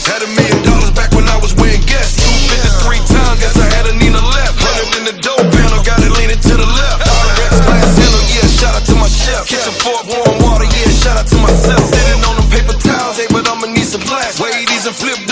Had $1 million back when I was wearing Guess. 253 times, guess I had a Nina left. Running in the dope panel, got it leaning to the left. Rex glass handle, yeah, shout out to my chef. Kitchen fork, warm water, yeah, shout out to myself. Sitting on them paper towels, hey, but I'ma need some blast. Way these and flip